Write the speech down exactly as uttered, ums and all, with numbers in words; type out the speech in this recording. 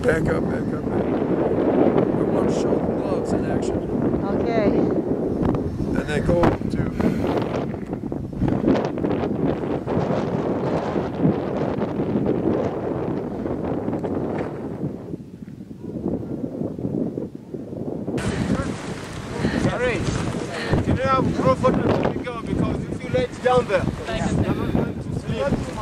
Back up, back up, back up. We want to show the gloves in action. Okay. And then go to... Sorry, can you have a photo to go because if you lay it down there, you're not going to sleep.